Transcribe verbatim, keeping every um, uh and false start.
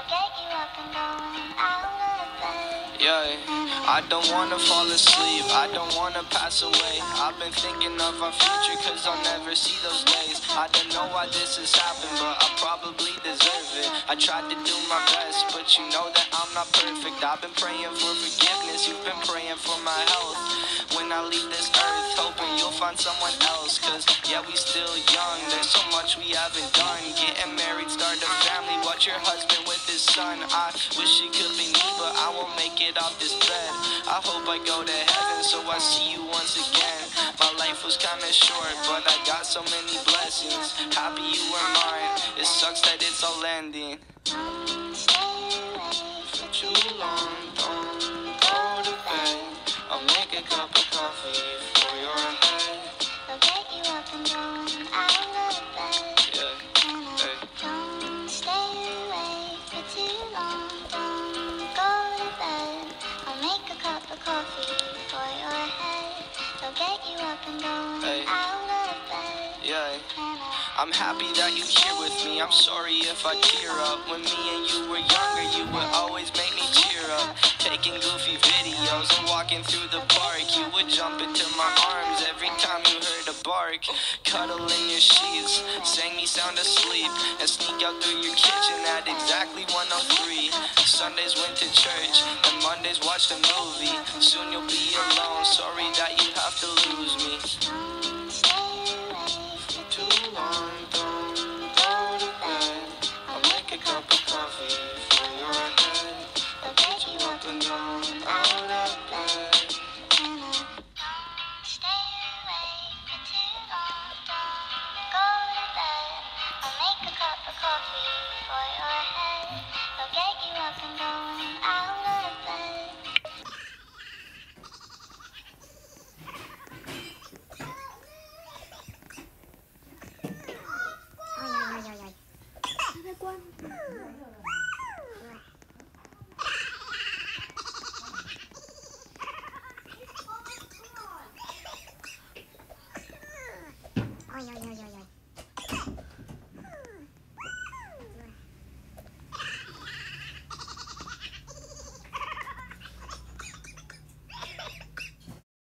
Yeah, I don't wanna fall asleep, I don't wanna pass away. I've been thinking of our future cause I'll never see those days. I don't know why this has happened, but I probably deserve it. I tried to do my best, but you know that I'm not perfect. I've been praying for forgiveness, you've been praying for my health. When I leave this earth, hoping you'll find someone else. Cause yeah, we still young, there's so much we haven't done. Getting married, start a family, watch your husband with his son. I wish it could be me, but I won't make it off this bed. I hope I go to heaven so I see you once again. My life was kinda short, but I got so many blessings. Happy you were mine, it sucks that it's all ending. For too long, don't go to bed. I'll make a cup of coffee for your head. I'll get you up and going out of bed. Yeah, hey. Don't stay awake for too long, don't go to bed. I'll make a cup of coffee for your head. I'll get you up and going hey. out of bed. Yeah, I'm happy that you're here with me. I'm sorry if I tear up. When me and you were younger, you would always make me cheer up. Taking goofy videos and walking through the park. You would jump into my arms every time you heard a bark. Cuddle in your sheets, sang me sound asleep, and sneak out through your kitchen at exactly one oh three. Sundays went to church, and Mondays watched a movie. Soon you'll be alone, sorry that you have to lose me. Too long, don't go to bed. I'll make a cup of coffee for your head. I'll get you up and down, out of bed. Don't stay awake for too long, don't go to bed. I'll make a cup of coffee for your head. I'll get you up and going out of bed. Oi, oi, oi, oi, oi.